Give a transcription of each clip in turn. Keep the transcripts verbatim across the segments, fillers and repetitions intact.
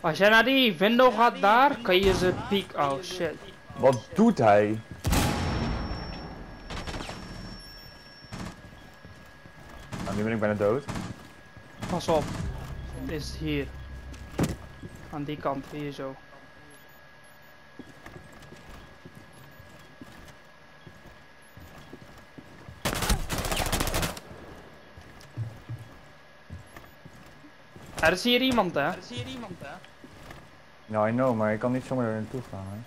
Als jij naar die window gaat daar, kan je ze piek. Oh shit. Wat doet hij? Nou, nu ben ik bijna dood. Pas op. Het is hier. Aan die kant, hier zo. Er is hier iemand, hè? Er is hier iemand, hè? Nou, I know, maar ik kan niet zomaar er naartoe gaan, hè.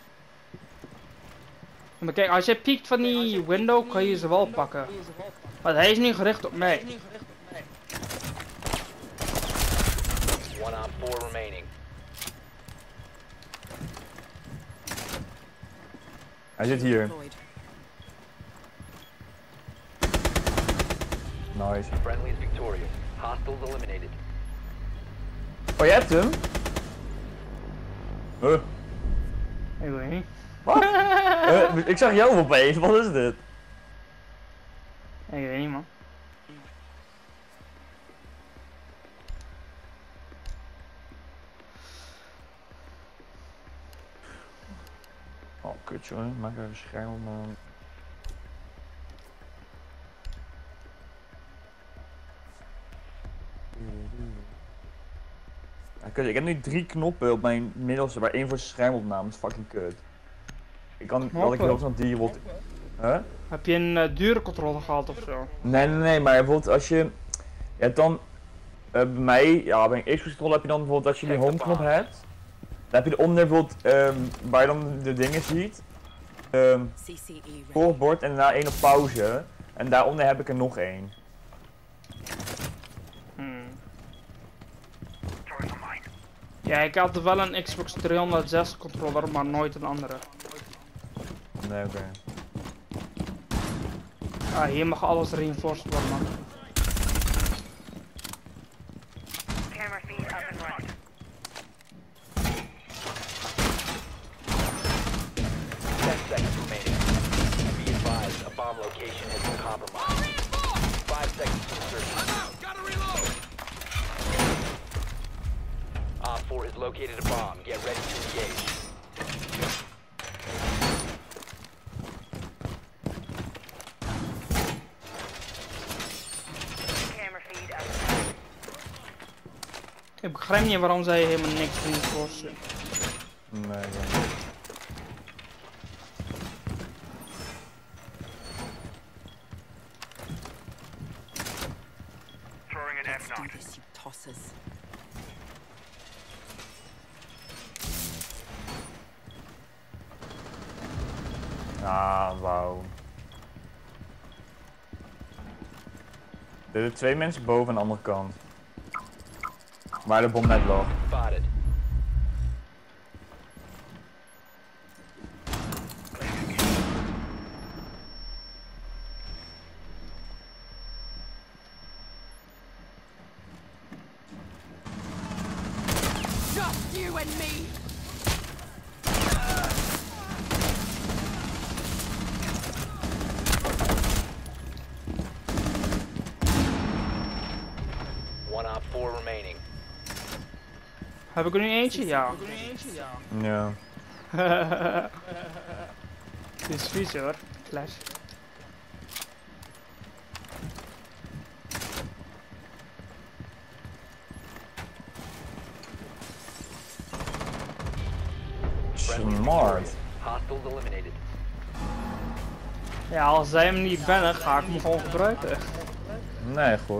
Maar kijk, als je piekt van die window, kan je ze wel pakken. Want hij is nu gericht op mij. One on four remaining. Hij zit hier. Nice. Friendly is victorious. Hostiles eliminated. Oh, je hebt hem? Huh? Ik weet niet. Wat? uh, ik zag jou opeens, wat is dit? Ik weet niet, man. Oh, kut jongen, maak even een scherm op man. Ja, kut, ik heb nu drie knoppen op mijn middelste, waar één voor schermopname is fucking kut. Ik kan wel ik heel snel die wordt. Huh? Heb je een uh, dure controle gehad of zo? Nee, nee, nee, maar bijvoorbeeld als je. Je hebt dan. Uh, bij mij, ja, bij een Xbox controle heb je dan bijvoorbeeld als je die home knop hebt. Dan heb je eronder bijvoorbeeld um, waar je dan de dingen ziet. Um, volgbord en daarna één op pauze. En daaronder heb ik er nog één. Hmm. Ja, ik had wel een Xbox driehonderdzes controller, maar nooit een andere. Nee, oké. Okay. Ah, hier mag alles reinforced worden, man. Camera feed up and running. Ten seconds remaining. Be advised, a bomb location has been compromised. Five seconds to insertion. I'm out. Gotta reload. Op four has located a bomb. Get ready to engage. Ik begrijp niet waarom zij helemaal niks reinforcen. Nee, nee. Throwing an F nine. Ah, wauw. Er zijn twee mensen boven aan de andere kant. Waar de bom net lag. Spotted. Just you and me. One op four remaining. Heb ik er nu eentje? Ja. Ja. Het is vies hoor. Flash. Smart. Hostiles eliminated. Ja, als zij hem niet bannen, ga ik hem gewoon gebruiken. Nee, goed.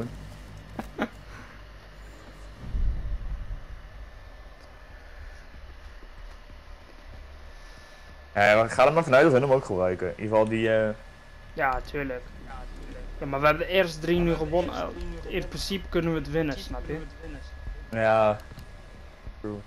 Ja, we gaan er maar vanuit dat we hem ook gebruiken. In ieder geval die. Uh... Ja, tuurlijk. Ja, maar we hebben de eerste drie nu gewonnen. In principe kunnen we het winnen, snap je? Ja. True.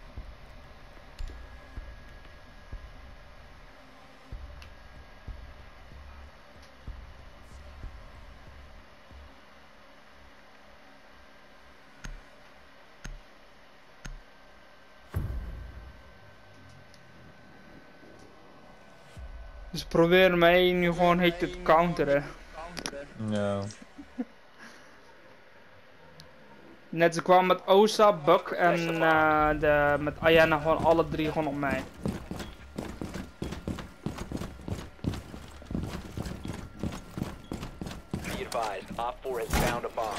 Dus probeer mij nu gewoon heet te counteren. Ja. Net ze kwamen met Osa, Buck en uh, de, met Ayana gewoon alle drie gewoon op mij. Be advised, Op four has found a bomb.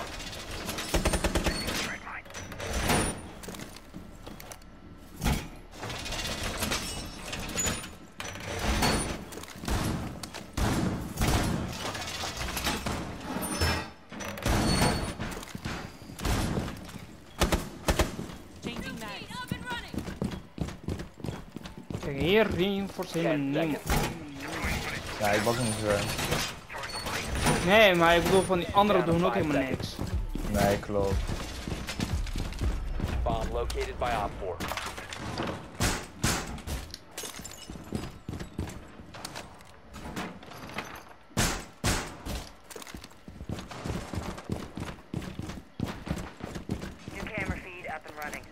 Kijk, hier reinforce helemaal Ten niemand. seconds. Ja, ik was niet zo. Nee, maar ik bedoel van die anderen Down to doen ook five helemaal seconds. niks. Nee, klopt. Bomb located by Op four. New camera feed up and running.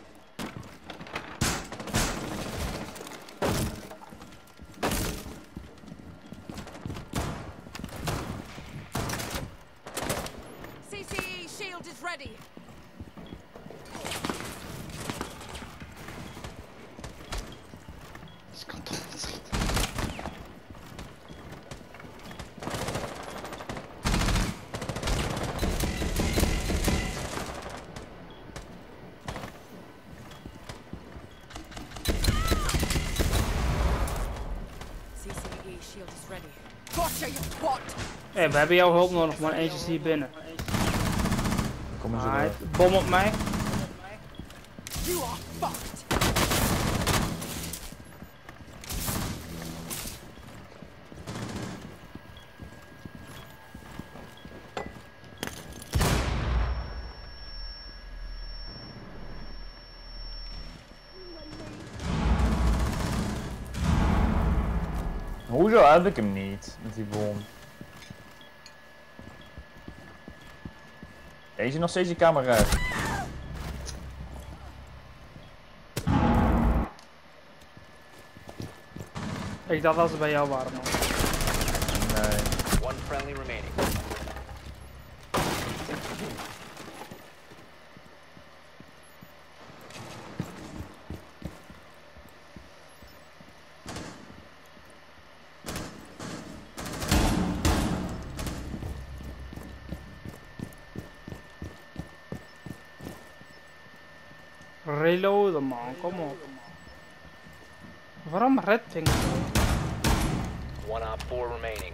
C C E shield is ready. Dus ik kan toch niet schieten. C C E shield is ready. Gotcha, you twat! Hé, we hebben jouw hulp nodig, maar eentje is hier binnen. Kom eens door. Alright, bom op mij. You are fucked! Hoezo heb ik hem niet met die bom? Deze nog steeds die camera. Ik dacht dat ze bij jou waren, man. Nee. One friendly remaining. Reloaden, man, kom op. Waarom red ping? One Op four remaining.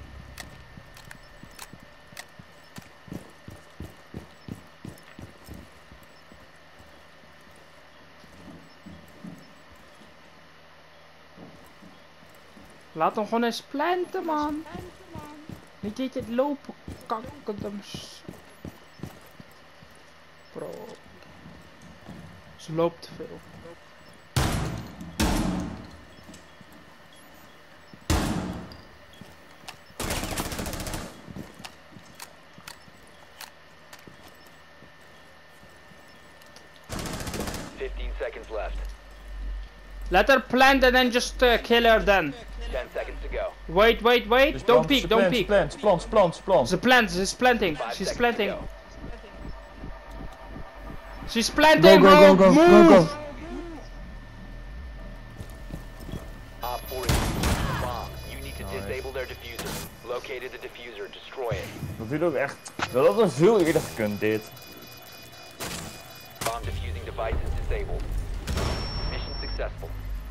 Laat hem gewoon eens planten, man. Niet dit het lopen, kakkedems. Bro. Ze loopt te veel. Fifteen seconds left. Let her plant and then just uh, kill her then. Ten seconds to go. Wait, wait, wait. Dus Don't plant, peek, ze don't plant, ze peek. Plant, ze plant, ze plant, ze plant. Ze plant, she's planting. Five She's seconds planting. to go. She's planting, Go, go, bro. go, go, Move. go, go. Op four is the bomb. You need to disable their diffuser. Located the diffuser. Destroy it. Dat duurt ook echt. Dat had er veel eerder gekund, dit. Bomb diffusing device is disabled. Mission successful.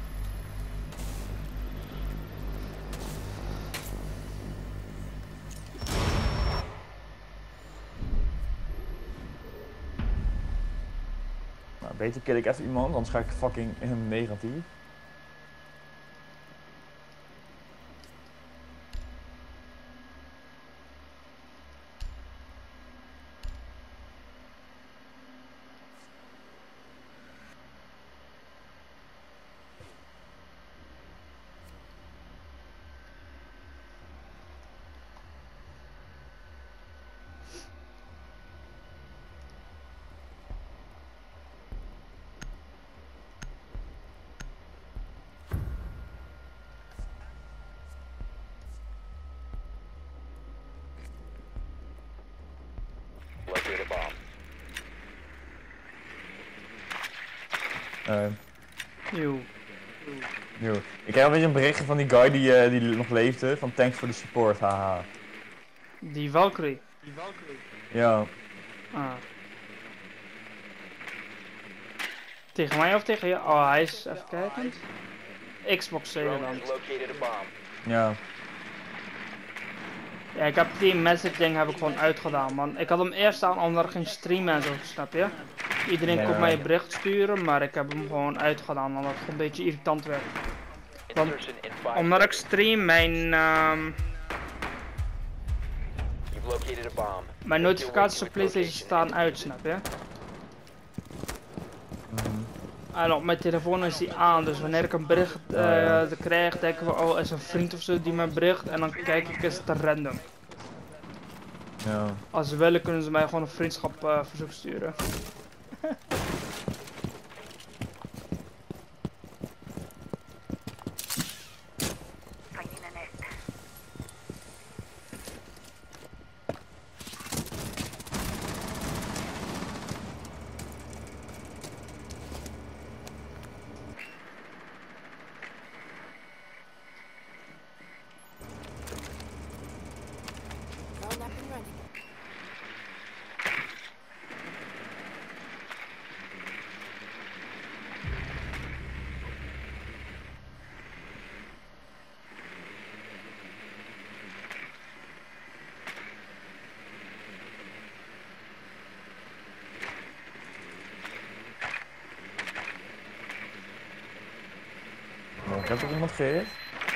Nou, beter kill ik even iemand, anders ga ik fucking negatief. Nee. Eeuw. Yo. Ik krijg een beetje een berichtje van die guy die, uh, die nog leefde, van thanks for the support, haha. Die Valkyrie. Ja. Ah. Tegen mij of tegen jou? Oh, hij is even kijken. Xbox zeker Drone dan. has located a bomb. Ja. Ja, ik heb die message ding heb ik gewoon uitgedaan, man. Ik had hem eerst aan omdat er geen stream en zo, snap je? Iedereen kon Ja. mij een bericht sturen, maar ik heb hem gewoon uitgedaan omdat het een beetje irritant werd. Want Insertion in five omdat ik seconds. stream, mijn, ehm You've located a bomb. mijn notificaties op PlayStation staan uit, snap je? En op mijn telefoon is die aan, dus wanneer ik een bericht uh, ja. krijg, denken we, oh, is een vriend of zo die mij bericht en dan kijk ik, is het random. Ja. Als ze willen kunnen ze mij gewoon een vriendschap uh, verzoek sturen. Finding a net. Phone up and running. Oh, ik heb toch iemand gehit?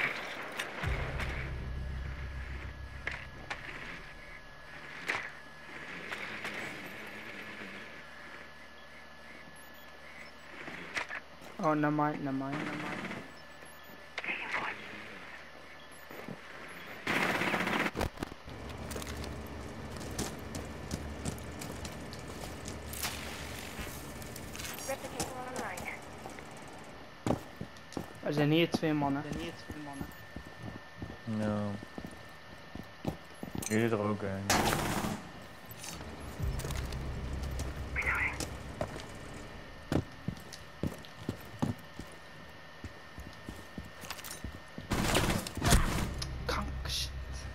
Oh, never mind, never mind, never mind. Replicator online. Er zijn hier twee mannen. Ja. Jullie er ook een. Kank, shit.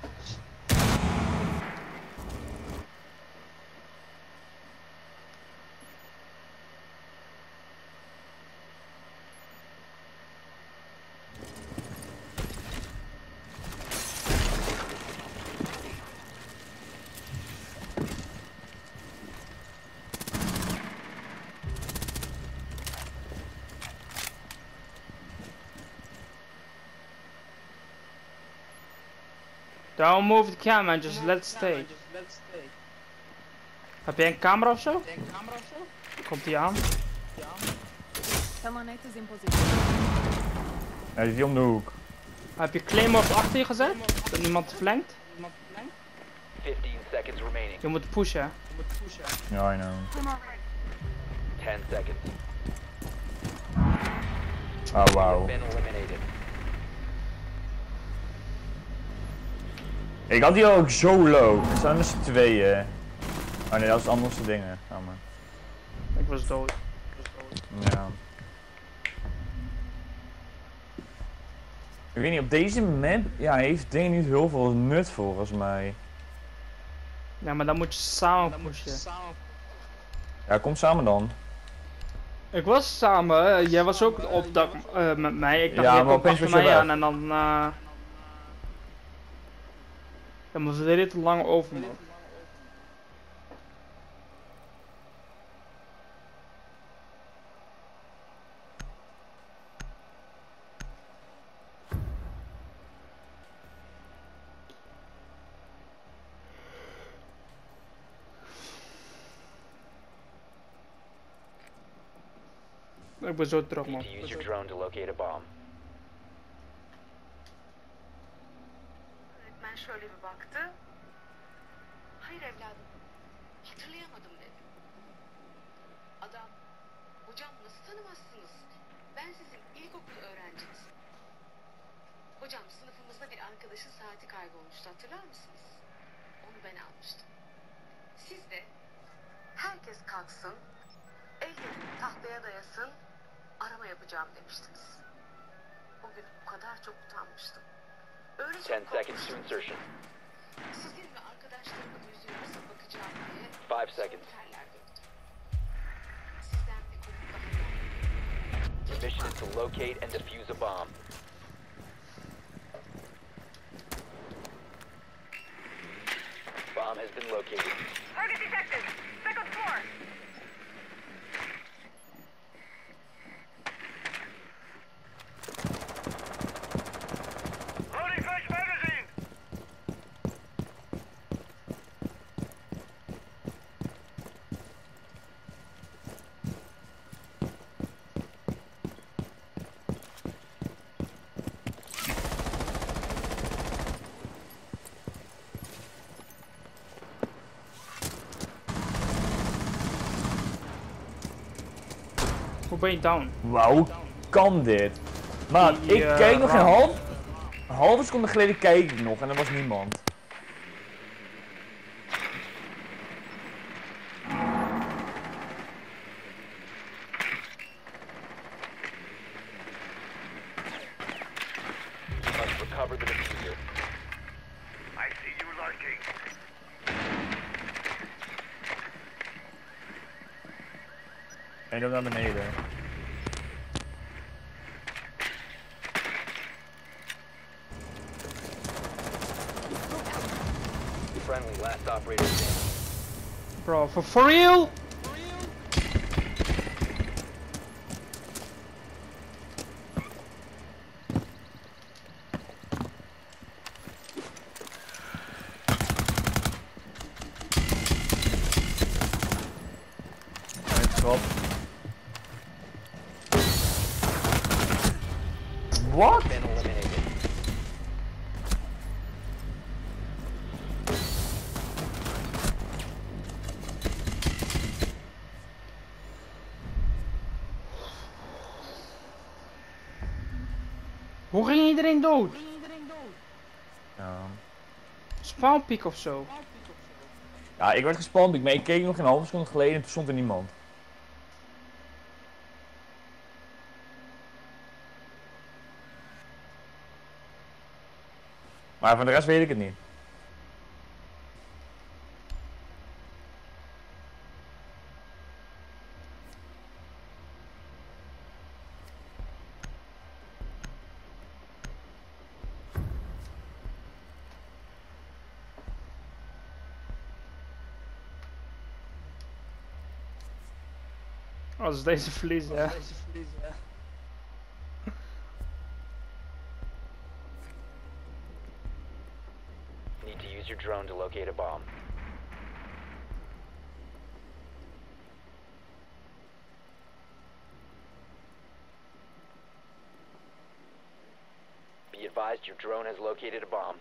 Don't move the camera, just let it stay. Heb jij een camera of zo? Komt die aan? Terminator is in position. Ja, die is hier om de hoek. Heb je claymores achter je gezet? Dat niemand flankt? fifteen seconds remaining. Je moet pushen, hè? Ja, I know. ten seconds. Oh, wauw. Been eliminated. Ik had die ook zo low. Er zijn dus tweeën. Oh nee, dat is anders dingen. Oh, maar. Ik was dood. Ja. Ik weet niet, op deze map ja, heeft ding niet heel veel nut volgens mij. Ja, maar dan moet je samen pushen. Ja, kom samen dan. Ik was samen, hè. Jij was ook op dak uh, met mij. Ik dacht, Ja, jij maar komt opeens achter was je mij weg. aan en dan... Uh... Dan was het heel te lang over me. Ik ben zo terug, man. Need to use your drone to locate a bomb. Ben şöyle bir baktı. Hayır evladım. Hatırlayamadım dedi. Adam, hocam nasıl tanımazsınız? Ben sizin ilkokul öğrenciniz. Hocam sınıfımızda bir arkadaşın saati kaybolmuştu hatırlar mısınız? Onu ben almıştım. Siz de Herkes kalksın. Ellerini tahtaya dayasın. arama yapacağım demiştiniz. O gün o kadar çok utanmıştım. Öyle çok Ten seconds to korkmuştum. insertion. Sizin ve arkadaşlarımın yüzünüze bakacağım diye Five seconds. terler döktüm. Sizden bir konum daha geldi. Your mission is to locate and defuse a bomb. Bomb has been located. Target detected. Second floor. Loading fresh magazine. Hoe ben je down? Wauw, hoe kan dit? Maar Die, ik eh, keek nog een ram. half... Een halve seconde geleden keek ik nog en er was niemand. You must recover the diffuser. I see you lurking. En dan naar beneden. Friendly, last operator standing. Bro, for, for real? Stop. What? Been eliminated. Hoe ging iedereen dood? Ja. Spawnpiek of zo? Ja, ik werd gespamd, maar ik keek nog een halve seconde geleden en toen stond er niemand. Maar van de rest weet ik het niet. Als deze verliezen, ja. Need to use your drone to locate a bomb. Be advised, your drone has located a bomb.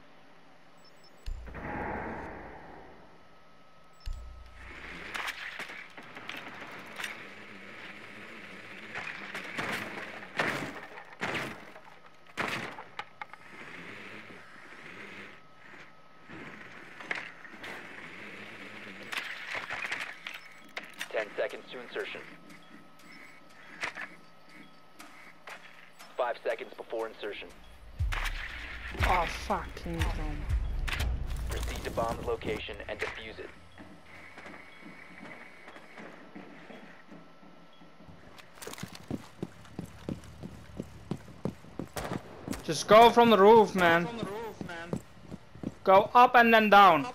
Ten seconds to insertion. Five seconds before insertion. Oh, fucking hell. Proceed to bomb's location and defuse it. Just go from the roof, man. Go up and then down.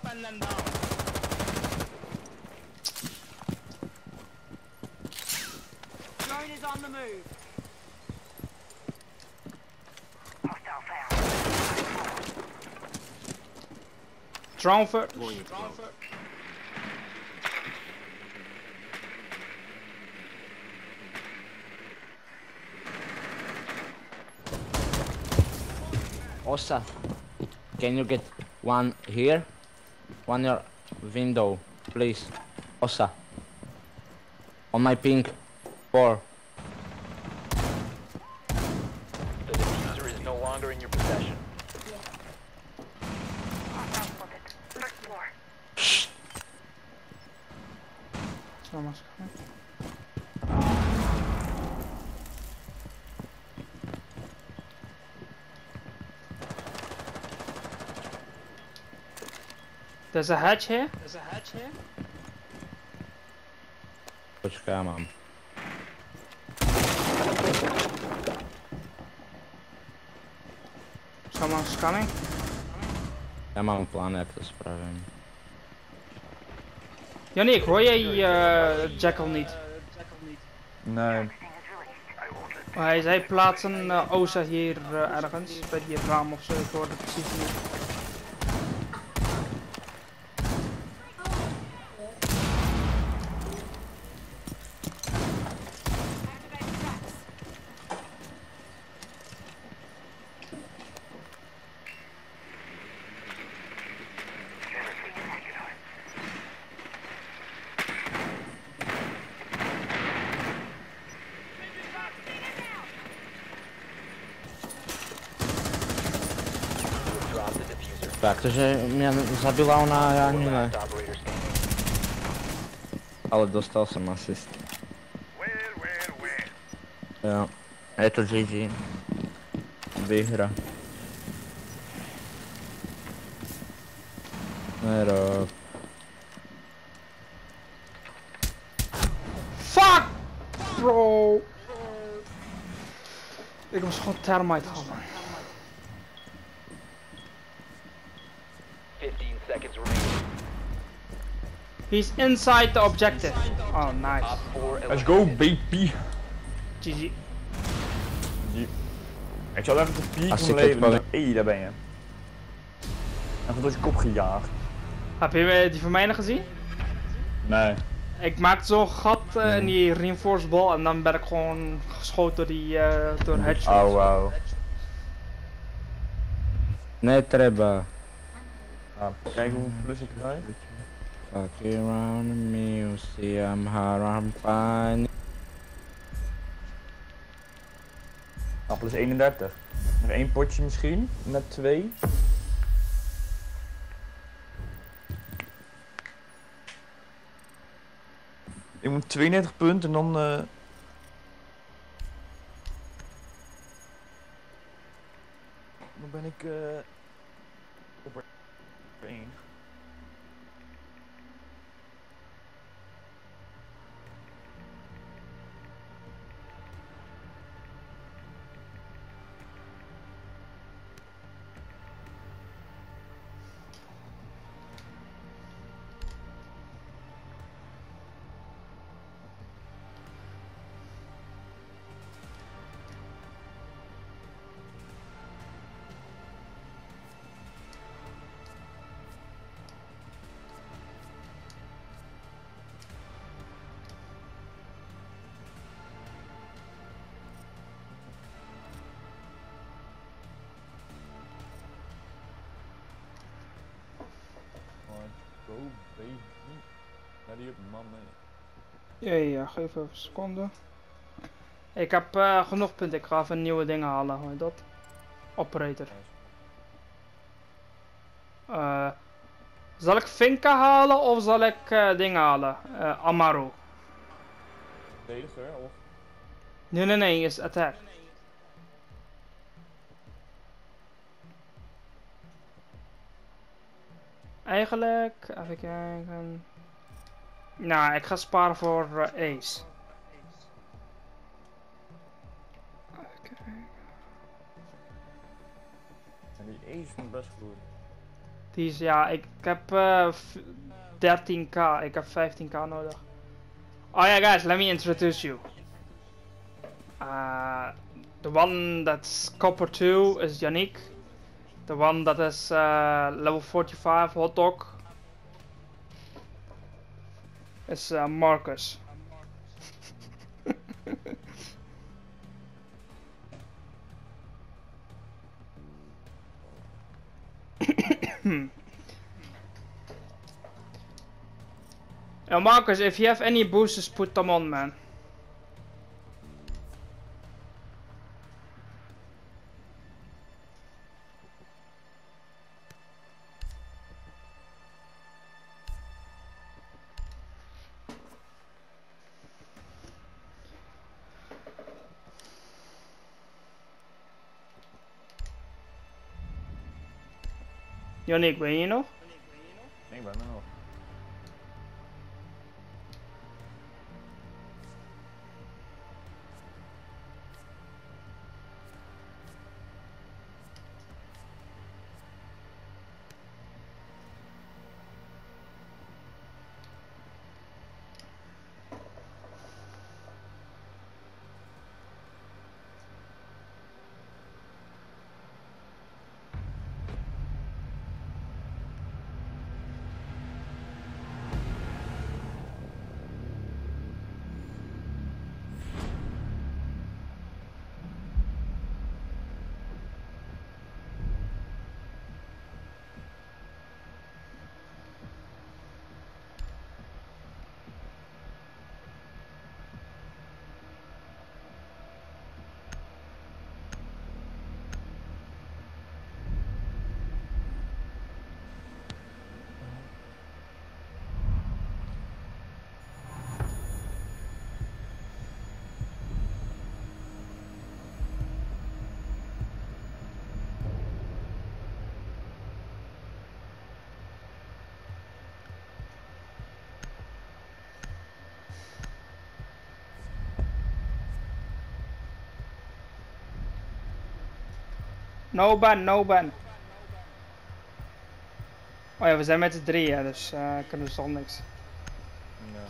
Drone is on the move. Hostile found. Drone first. Osa, can you get one here? One your window, please. Osa. On my ping. Four. The diffuser is no longer in your possession. Hostile spotted. First floor. Zo maar. There's a hatch here. There's a hatch here. Počkej, já mám. Someone's coming. Já mám plán, jak to spravím. Yannick, hoor jij uh, Jackal niet? Nee. Oh, hij zei plaats een uh, Osa hier uh, ergens, bij die raam of zo, ik hoorde het precies niet. Drop the diffuser. Tak, takže mě zabila ona, já ani ne. Last operator standing. Ale dostal jsem asist. Well, well, well. Jo. Je to G G. Výhra. Nero. Fuck! Bro! Ik was gewoon thermite halen. fifteen seconds remaining. He's inside the objective. Oh, nice. Op four Let's go, baby. G G. Ik zal even de piek Als van ik het leven. wel- Hé, daar ben je. Even door je kop gejaagd. Heb je eh, die van mij nog gezien? Nee. Ik maakte zo'n gat uh, in die reinforced ball en dan ben ik gewoon geschoten door die uh, door headshots. Oh, wow. Ne treba. Nou, kijk hoeveel plus ik krijg. Fuck around the museum, Harampani. Nou, plus eenendertig. Nog één potje misschien. Net twee. Ik moet tweeëndertig punten en dan... Uh... Dan ben ik... Uh... op één. Go, baby. Naar die man mee. Ja, ja, geef even een seconde. Ik heb uh, genoeg punten, ik ga even nieuwe dingen halen, hoor je dat? Operator. Uh, zal ik Finka halen of zal ik uh, dingen halen? Uh, Amaru. Verdediger of? Nee, nee, nee, is attack. Eigenlijk, even kijken. Nou, ik ga sparen voor uh, Ace. Even kijken. En die Ace is best goed. Die is, ja, ik, ik heb uh, dertien k, ik heb vijftien k nodig. Oh yeah, guys, let me introduce you. Uh, the one that's copper two is Yannick. The one that is uh, level forty-five hot dog is uh, Marcus. uh, Marcus, if you have any boosters, put them on, man. Yannick, ben je hier nog? Nee, ik ben er nog. No ban, no ban. Oh ja, we zijn met z'n drieën, dus uh, kunnen we zonder niks. Ja.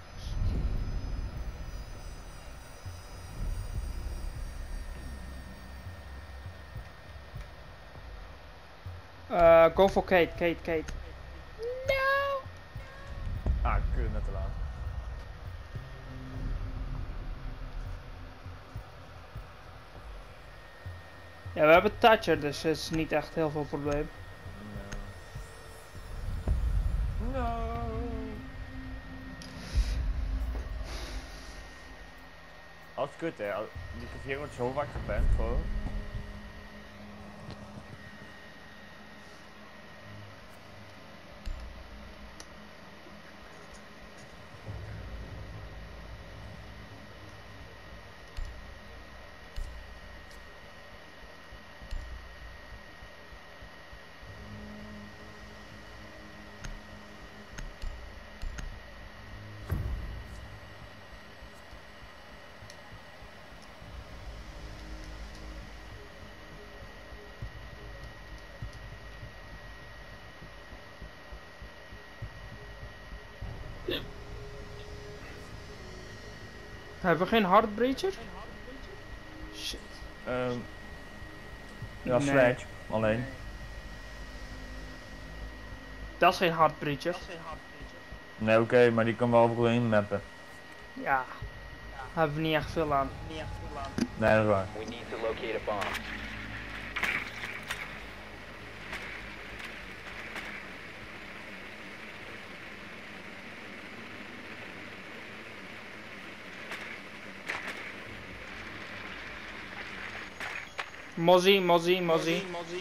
Uh, go for Kate, Kate, Kate. No! Ah, kut, net te laat. Ja, we hebben toucher, dus het is niet echt heel veel probleem. No. No. Als kut hè, al- die kwartier wordt zo vaak geband gewoon. Hebben we geen hard breacher? Shit. Um, ja, Nee. Sledge, alleen. Dat is geen hard breacher. Nee, oké, okay, maar die kan wel overal in mappen. Ja. Daar hebben we niet echt veel aan. Nee, dat is waar. We need to locate a bomb. Mozzie, Mozzie, Mozzie.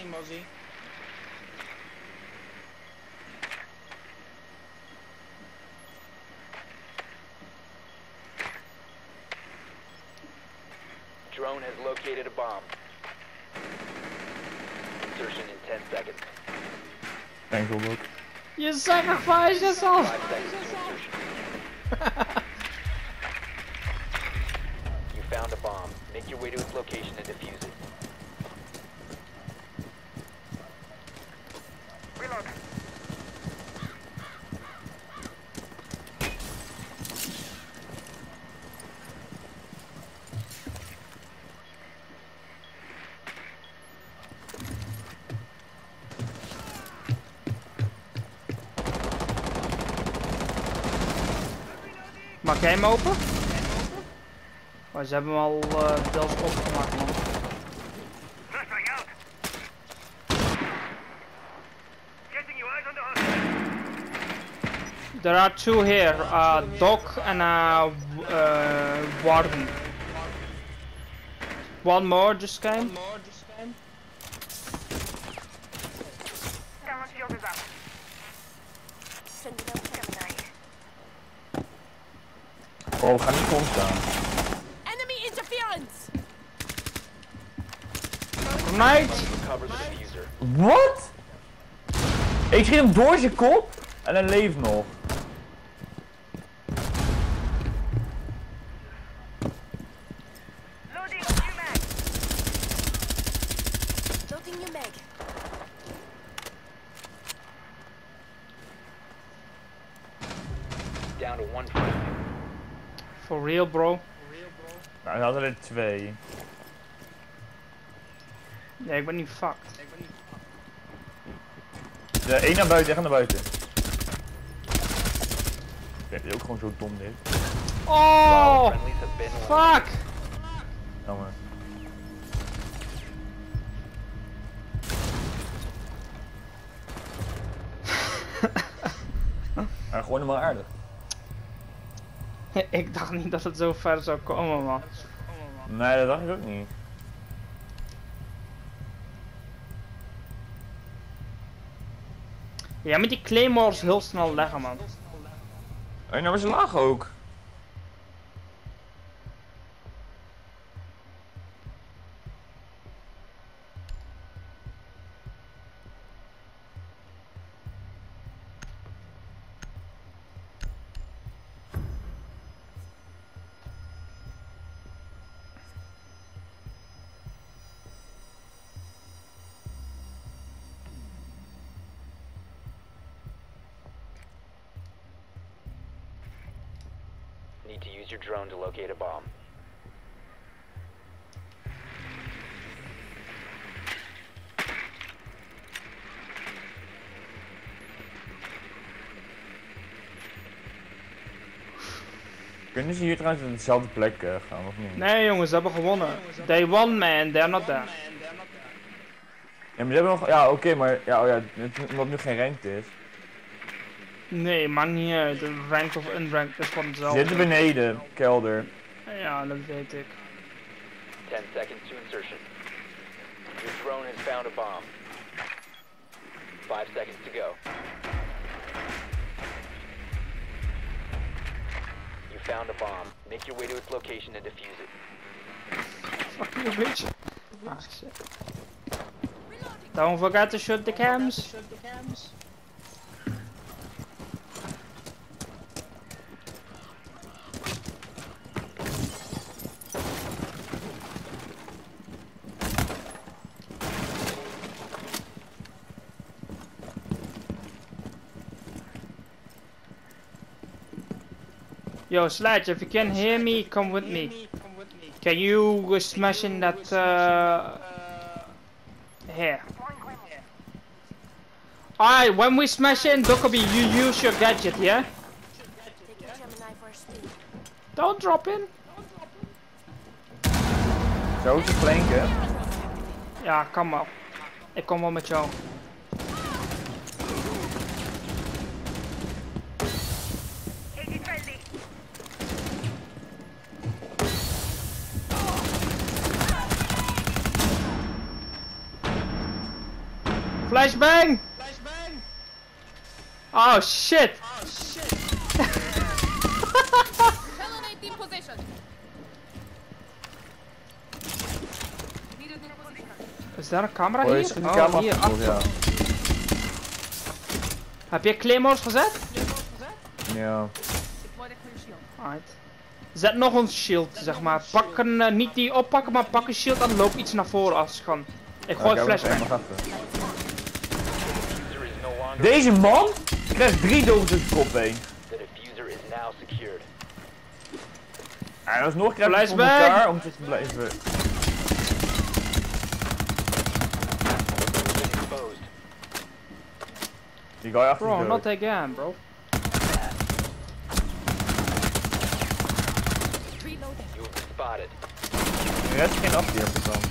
Drone has located a bomb. Insertion in ten seconds. Thanks, Robert. You sacrifice yourself! Five seconds to insertion. You found a bomb. Make your way to its location and defuse it. Reload. Maak jij hem open? Oh, ze hebben hem al uh, deels opgemaakt, man. Flashbang out. Getting you eyes on the hostile. There are two here, uh, Doc and uh, uh, Warden. One more just came. Camera shield is up. Sending out Gemini. Oh, we gaan niet voor staan. Enemy interference! Grenade! Recover the diffuser. Wat? Ik schiet hem door zijn kop? En hij leeft nog. Loading new mag. Loading new mag. Down to one friendly. For real, bro. Nou, hij had er twee. Nee, ik ben niet fucked. De één naar buiten, echt naar buiten. Dit is ook gewoon zo dom dit. Oh, Friendlies have been eliminated. fuck. Jammer. Maar gewoon helemaal aardig. Ik dacht niet dat het zo ver zou komen, man. Nee, dat dacht ik ook niet. Ja, met die claymores heel snel leggen, man. Oh, nou is ze laag ook. Need to use your drone to locate a bomb. Kunnen ze hier trouwens op dezelfde plek uh, gaan of niet? Nee, jongens, ze hebben gewonnen. They won, man. They're not there. Ja, maar ze hebben nog. Ja, oké, okay, maar. Ja, oh ja, het, omdat nu geen ranked is. Nee, maakt niet uit. De ranked of unranked is gewoon Ze hetzelfde. zitten beneden, kelder. Ja, dat weet ik. ten seconds to insertion. Your drone has found a bomb. five seconds to go. You found a bomb. Make your way to its location and defuse it. Fuck you, bitch. Ah, shit. Don't forget to shoot the cams. Yo, Sledge, if you can hear me, come with me. Can you uh, smash in that uh, here? Alright, when we smash in, Dokkaby, you use your gadget, yeah? Taking Gemini for a spin. Don't drop in. Zo te flanken. Ja, kom maar. Ik kom wel met jou. eighty friendly. Flashbang! Oh shit! Felonate in position. Is daar een camera Oh, hier? is er een Oh, camera hier, gevoeld, ja. achter. Heb je claymores gezet? Ja. Alright. Zet nog een shield, zeg maar. Pak een, uh, niet die oppakken, maar pak een shield en loop iets naar voren als het kan. Ik gooi Oké, flashbang. wacht even. Diffuser is no longer. Deze man krijgt drie doden tussen de kop heen. The diffuser is now secured. En dat is nog krijgt voor Flashbang! elkaar om te blijven. Been exposed. Die guy achter Bro, de not dood. again, bro. Reloading. You have been spotted. Er is geen afkeer op de kant.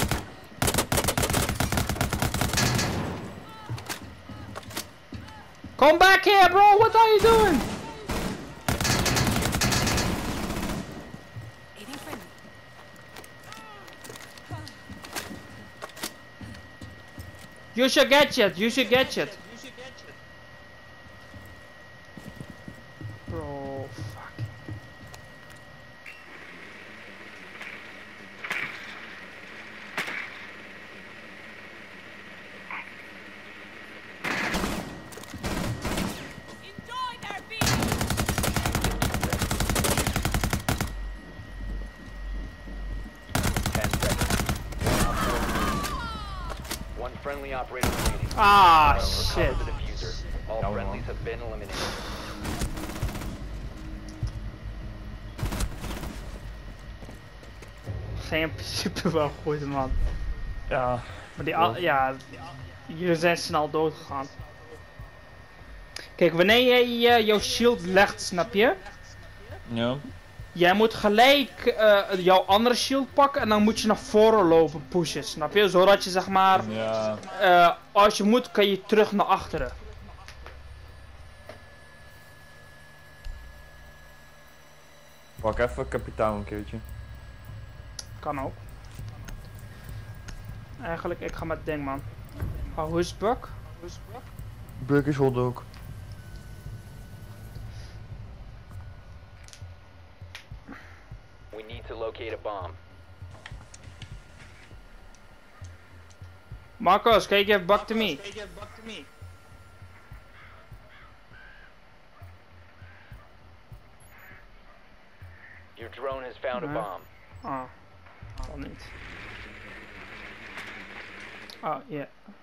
Come back here, bro! What are you doing? Aiding friendly. Use your gadget, use your gadget. Bro, fuck. friendly operator remaining. Ah, Recover shit. the diffuser. All Jammer, friendlies man. have been eliminated. Geen in principe wel goed, man. Ja. Maar die, al- ja, jullie zijn snel doodgegaan. Kijk, wanneer jij eh, jouw shield legt, snap je? Ja. Jij moet gelijk eh, jouw andere shield pakken en dan moet je naar voren lopen, pushen, snap je? Zodat je zeg maar, Ja. eh, als je moet, kan je terug naar achteren. Pak even kapitaal een keertje. Kan ook. Eigenlijk, ik ga met ding, man. Oh, hoe is Buck? Buck is hotdog. We need to locate a bomb. Marcos, can you give Buck to me? Your drone has found a Nee. bomb. Ah, dan niet. Ah, ja.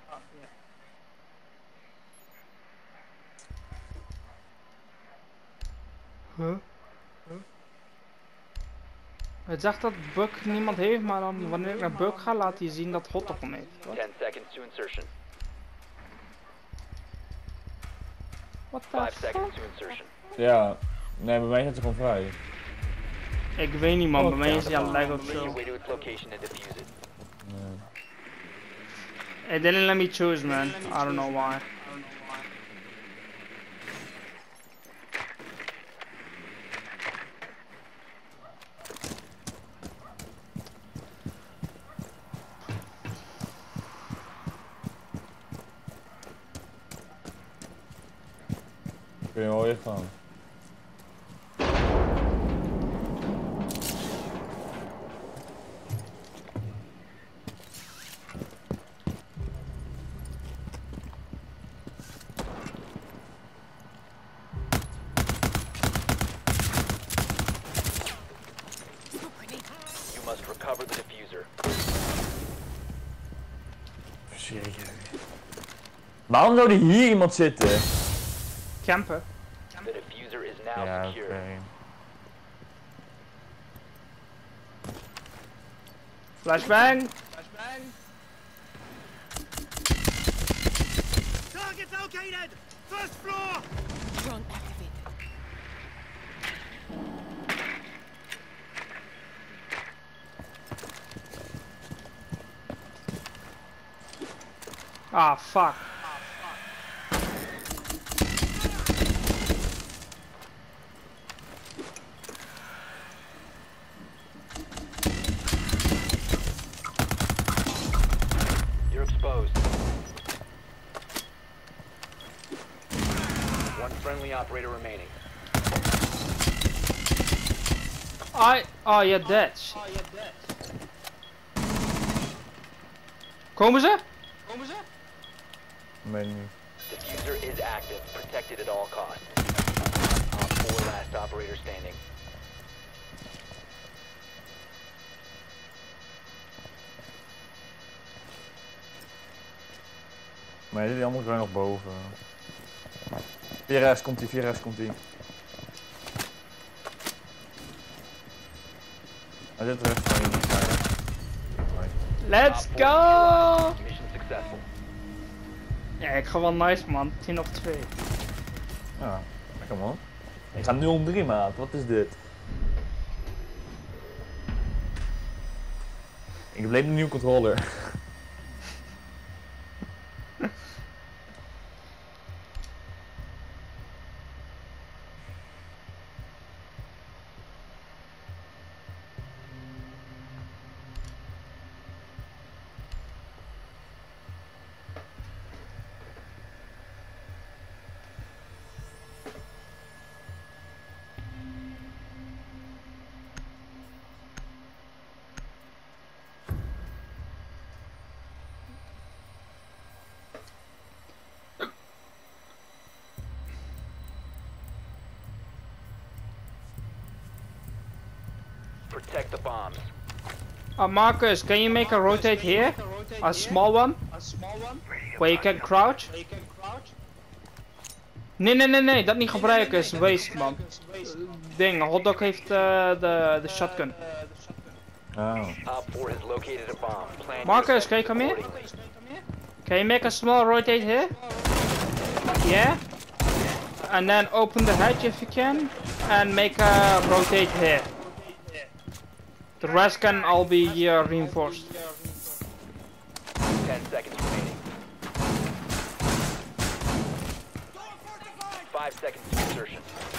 Huh? Het zegt dat Buck niemand heeft, maar dan wanneer ik naar Buck ga, laat hij zien dat Hotdog hem heeft. Wat? ten seconds to insertion. What the five fuck? seconds to insertion. Ja. Nee, bij mij zijn ze gewoon vrij. Ik weet niet, man, bij mij is The hij bomb. lijkt op Make your zo. way to its location and defuse it. Nee. It didn't let me choose, man. I don't know why. Kun je wel weer gaan. You must recover the diffuser. Serieus. Waarom zou er hier iemand zitten? Camper. The diffuser is now Ja, secure. oké. Flashbang. Target located! First floor! Drone activated. Ah, fuck. You're exposed. One friendly operator remaining. I. Oh, you're dead. Komen ze? Komen ze? Weet niet. Diffuser is active, protected at all costs. Op four last operator standing. Maar die andere zijn nog boven. vier S komt ie, vier S komt ie. Hij zit er echt van in. Let's Op four go! neutralized. Mission successful. Ja, ik ga wel nice, man. tien op twee. Ja, lekker man. Ik ga nul om drie maat, wat is dit? Ik heb alleen een nieuwe controller. Protect the bombs. Uh, Marcus, can you make a rotate here? A small one? Where you can crouch. Nee, nee, nee, nee, dat niet gebruiken is waste, man. Ding, hotdog heeft uh, de, de shotgun. Oh. Op four has located a bomb. Plan Marcus, can you come here? Can you make a small rotate here? Yeah? And then open the hatch if you can. And make a rotate here. The rest can all be uh, reinforced. ten seconds remaining. Five seconds to insertion.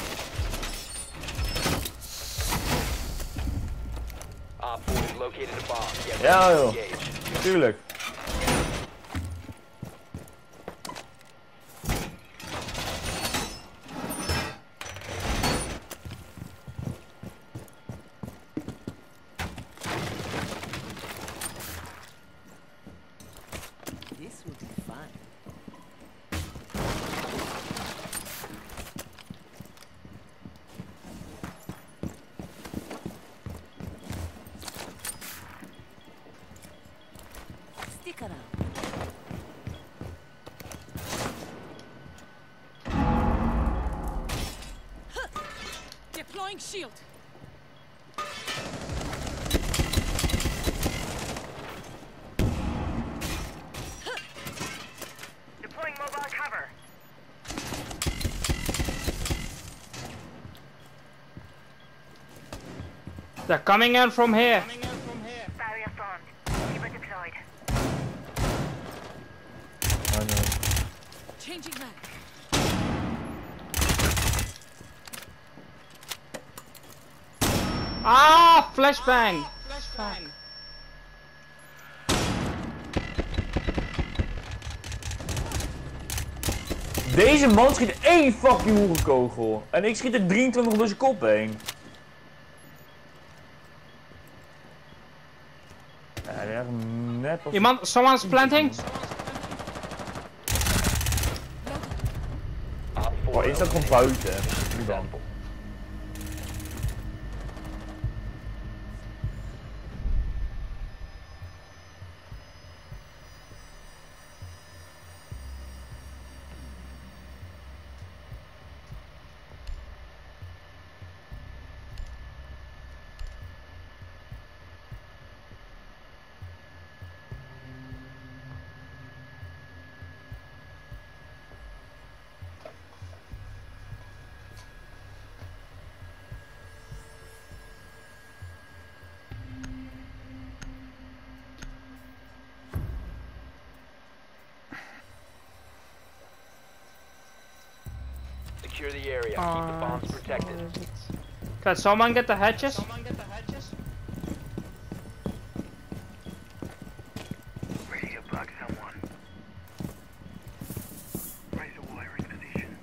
Op four has located a bomb. Get Ja ready to joh, engage. tuurlijk. This will be fun. Stick around. Deploying shield. Deploying mobile cover. They're coming in from here. Barrier formed. Lever deployed. Oh no. Changing mag. Ah, flashbang. Fuck. Deze man schiet één fucking hoerenkogel. En ik schiet er drieëntwintig door zijn kop heen. Ja, die echt net als... Iemand, someone's planting. Op Oh, four één staat gewoon buiten. Nu dan. secure the area. Keep the bombs protected. Can someone get the hatches? Ready to bug someone. Razor wire in position.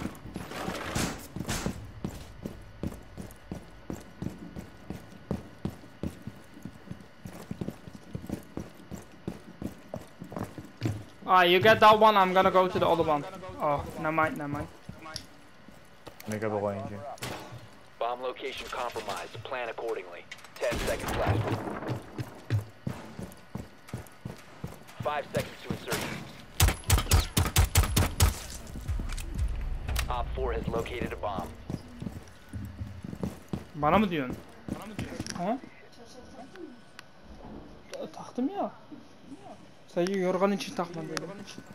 Ah, you get that one, I'm gonna go to the other one. Oh, never mind, never mind. Ik heb er wel eentje. Bomb location compromised. Plan accordingly. Ten seconds left. Five seconds to insertion. Op four has located a bomb. Bana mı diyorsun? Ha? Taktım ya. Sen yorgan için takma dedim.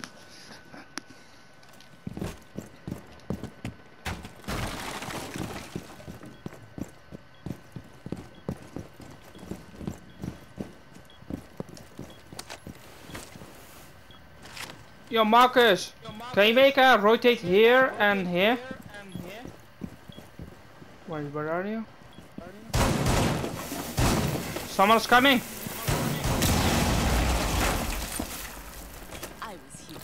Yo, Marcus, can you make a rotate here and here? Wait, where are you? Someone's coming. I was here.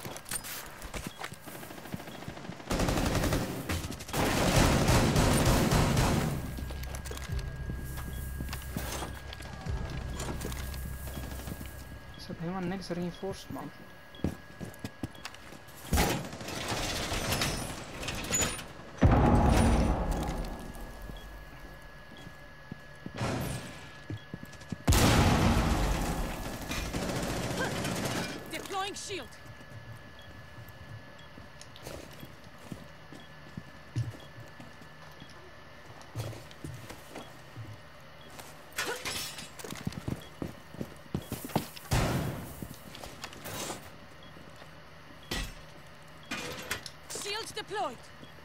Ze hebben helemaal niks reinforced, man. Deploying shield. Shields deployed.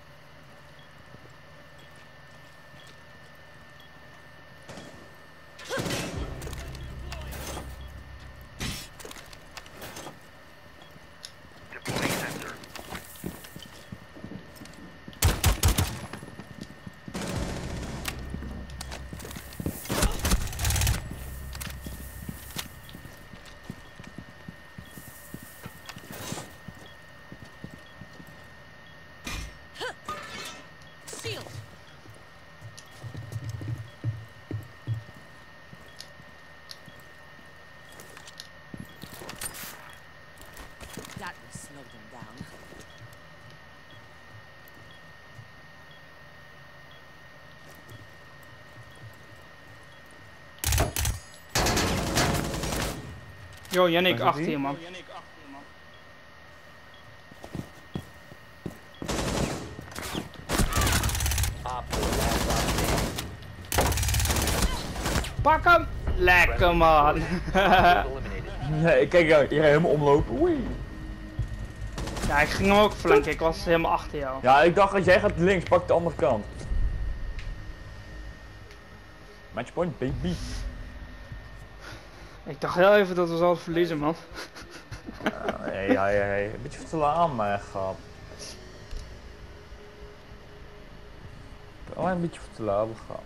Deploying sensor. Shield. That will slow them down. Yo, Yannick, Waar zit achter hij? je man. Op four last stop standing. Pak hem! Lekker man! Eliminated. Nee, kijk, ja, je gaat helemaal omlopen. Oei. Ja, ik ging hem ook flanken, ik was helemaal achter jou. Ja, ik dacht als jij gaat links, pak de andere kant. Matchpoint, baby. Ik dacht heel even dat we zouden verliezen man. Ja, nee, ja, ja, ja. Een beetje te laat, maar grap. Alleen een beetje te laat, grap.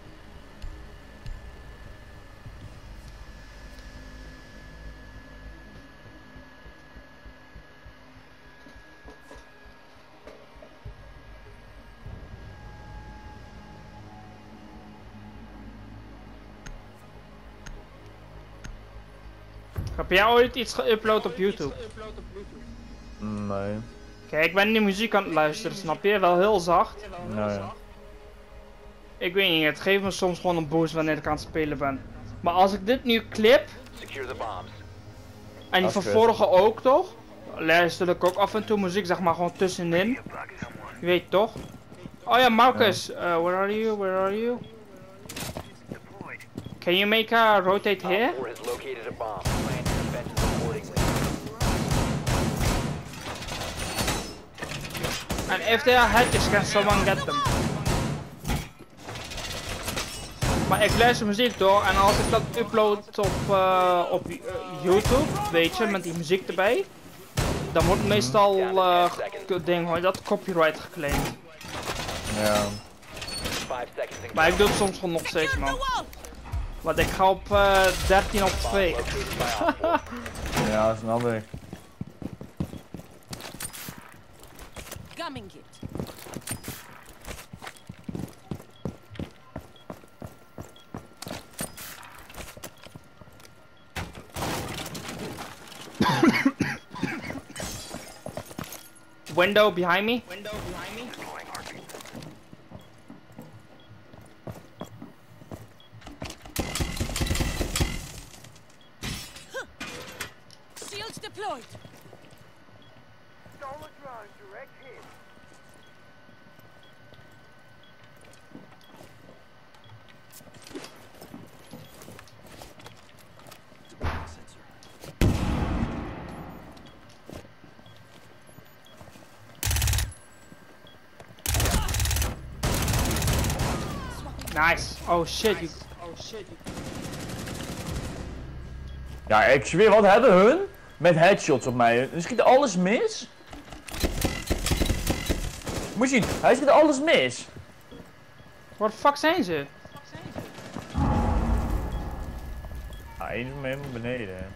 Heb jij ooit iets geüpload op YouTube? Nee. Kijk, ik ben die muziek aan het luisteren, snap je? Wel heel zacht. Nee. Ik weet niet, het geeft me soms gewoon een boost wanneer ik aan het spelen ben. Maar als ik dit nu clip, Secure the bombs. en die Dat van is kut. vorige ook toch? Luister ik ook af en toe muziek, zeg maar gewoon tussenin. Bug someone. Je weet toch? Oh ja, Marcus, uh, where are you? Where are you? Deployed. Can you make a rotate here? Op four has located a bomb. Plan your defenses accordingly. And if there are hatches, can someone get them? Maar ik luister muziek door en als ik dat upload op, uh, op uh, YouTube, weet je, met die muziek erbij, dan wordt meestal, uh, ding, hoor je dat, copyright geclaimd. Ja. Five seconds and Maar ik doe het soms gewoon nog steeds, man. Want ik ga op uh, dertien op twee. located by Op four. Ja, snap ik. Gumming it. Window behind me. Deploying heartbeat. Shields deployed. Stolen drone direct hit. Nice. Oh shit. You... Oh shit. You... Ja, ik zweer, wat hebben hun met headshots op mij? Ze schieten alles mis. Moet je zien, hij schiet alles mis. Waar de fuck zijn ze? Ah, één van mij helemaal beneden.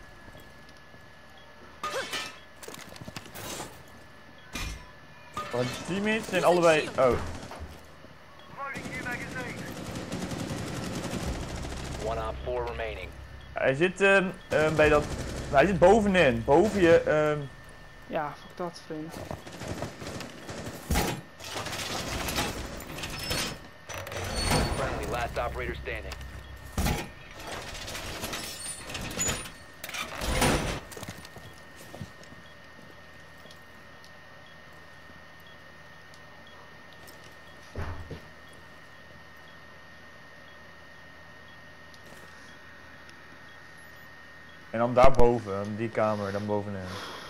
Want die teammates zijn allebei. Oh. Loading new magazine. One op four remaining. Hij zit um, um, bij dat. Hij zit bovenin. Boven je. Um, Ja, fuck dat, vriend. Friendly, last operator standing. En dan daarboven, die kamer, dan bovenin.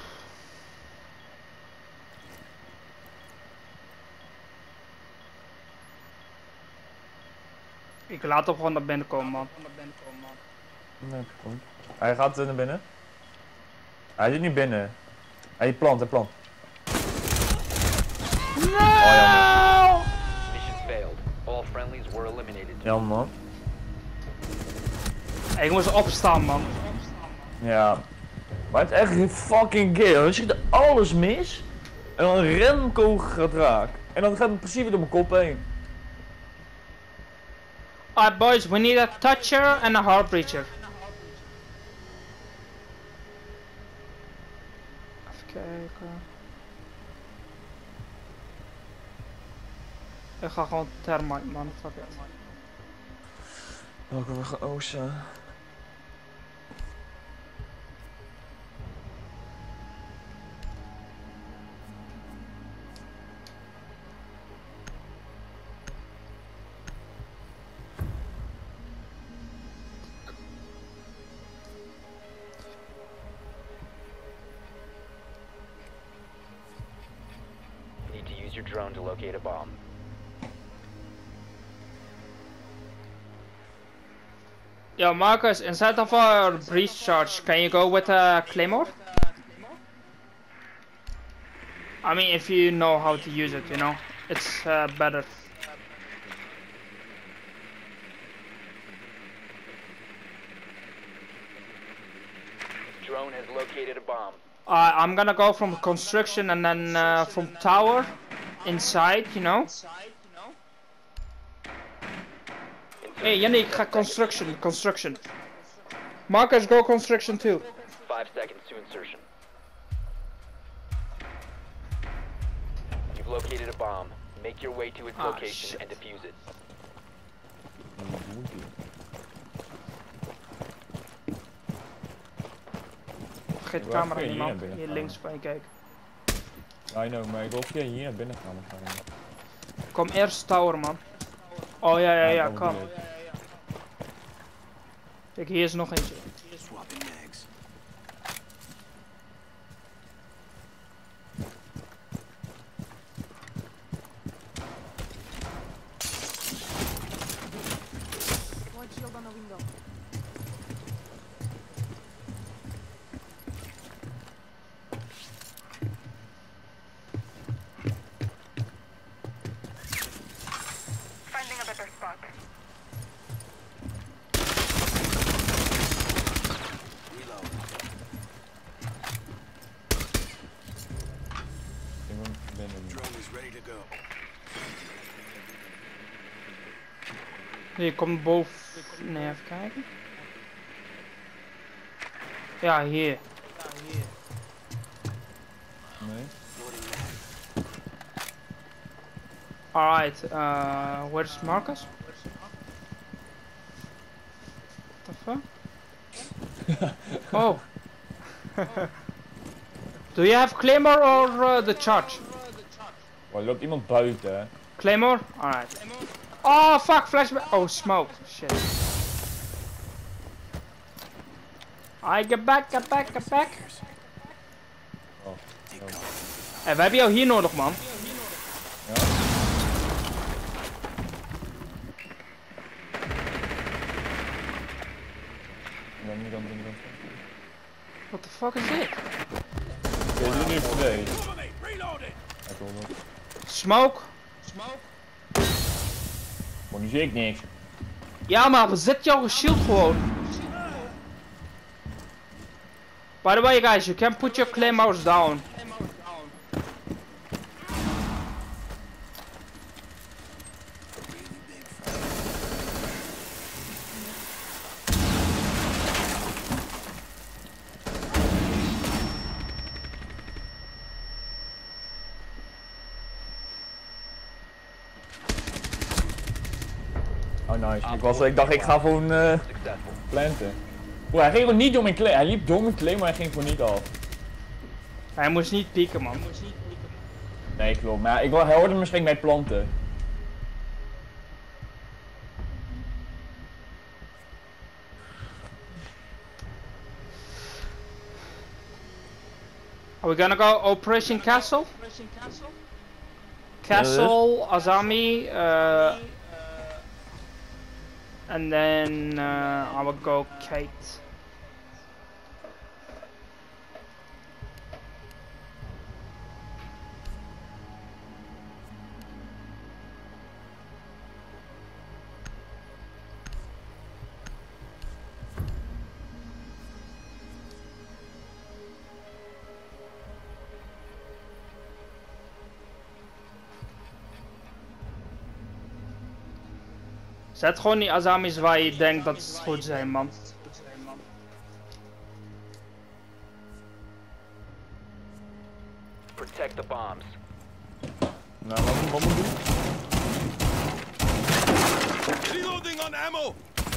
Ik laat hem gewoon naar binnen komen, man. Nee, goed. Hij gaat uh, naar binnen. Hij zit niet binnen. Hij plant, hij plant. No! Oh, jammer. Mission failed. All friendlies were eliminated. Jammer, man. Ik moest opstaan, man. Ja. Maar het is echt een fucking gay. Dan schiet er alles mis. En dan een remkogel gaat raak. En dan gaat het in principe door mijn kop heen. Alright boys, we need a toucher and a heartbreacher. Even kijken. Ik ga gewoon thermite, man. Fuck it. Welke we gaan oosten. Need to use your drone to locate a bomb. Yo, Marcus, instead of our breach charge, can you go with a claymore? I mean, if you know how to use it, you know, it's uh, better. Drone has located a bomb. Uh, I'm gonna go from construction and then uh, from tower inside, you know. Hey, Yannick, ga construction, construction. Marcus, go construction too. Five seconds to insertion. You've located a bomb. Make your way to its Ah, location shit. and defuse it. Vergeet de Waar camera kun je niet, hier man. naar binnen Hier gaan? links van je kijken. I know, maar ik wil via hier naar binnen gaan waarschijnlijk. Kom eerst tower, man. Oh ja, ja, ja, dat kom. bedoel ik. Kijk, hier is nog eentje. One shield on the window. Finding a better spot. Ik ben binnen. Hier, kom boven. Nee, even kijken. Ja, hier. Nee. Alright, uh, where's Marcus? What the fuck? Oh. Do you have Claymore or uh, the charge? Oh, er loopt iemand buiten, hè. Claymore? Alright. Oh fuck, flashback. Oh, smoke. Shit. I get back, get back, get back. Oh, oh. Hey, we hebben jou hier nodig, man. Ja? Dan moet dan doen dan. What the fuck is dit? Oké, die nu twee. Ik wil nog. Smoke? Maar nu zie ik niks. Ja, maar we zetten jouw shield gewoon. By the way, guys, you can put your claymores down. Oh nice, ik, was, ik dacht ik ga gewoon uh, Successful. planten. Oeh, hij ging gewoon niet door mijn clay, hij liep door mijn clay, maar hij ging gewoon niet af. Hij moest niet pieken, man. Nee, klopt, maar ik, hij hoorde misschien mij planten. Are we gonna go Operation Castle? Castle, Azami, uh, and then uh, I will go Kate. Zet gewoon die Azamis waar je denkt dat het goed zijn, man. Protect the bombs. Nou, wat moet wat moet doen? Reloading on ammo.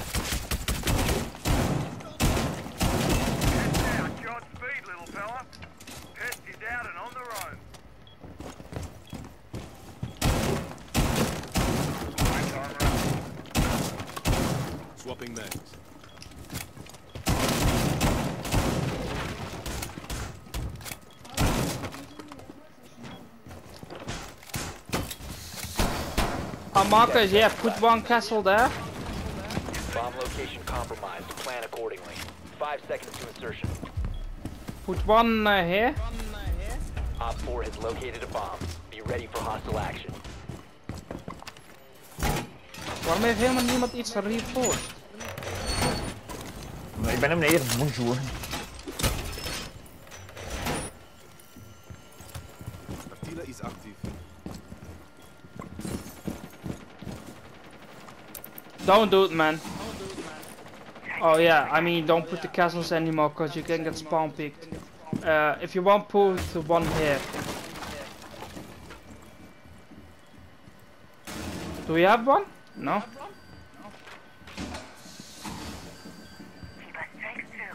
Godspeed, little fella. Pest is out and on their own. Swapping mags. Oh, Marcus, yeah, put one castle there. Bomb location compromised. Plan accordingly. Five seconds to insertion. Put one uh, here. Op four has located a bomb. Be ready for hostile action. Waarom heeft helemaal niemand iets reinforced? Nee, ik ben hem beneden. Bonjour. Attila is actief. Don't do it, man. Oh yeah, I mean, don't put the castles anymore, cause you can get spawn picked. Uh, if you want, put one here. Do we have one? No. Keep us strength too.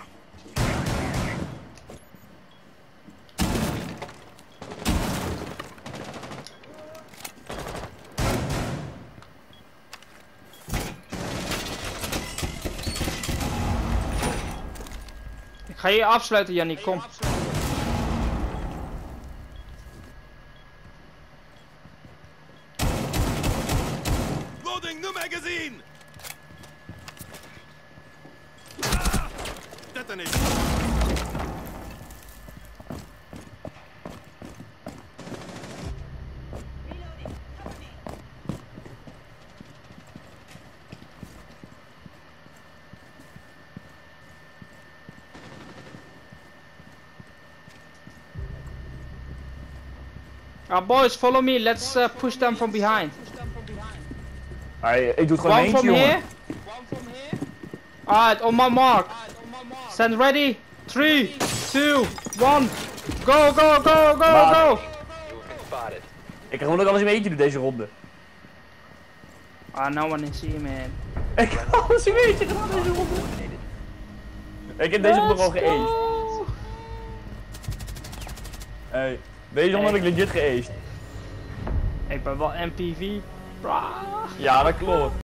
Ik ga je afsluiten, Jannie, kom. Loading new magazine. Ah! Detonate. Uh, boys, follow me. Let's uh, push them from behind. Hey, ik doe het gewoon One eentje, from jongen. here. Alright, on my mark. Stand ready. Three, two, one. Go, go, go, go, Maar- go. You have been spotted. Ik kan gewoon ook alles in eentje doen deze ronde. Ah, no one is here, man. Ik kan alles in eentje doen deze ronde. Ik heb deze ronde al geëist. Hey, deze ronde heb ik legit geëist. Ik ben wel M P V. Bra. Ja, dat klopt.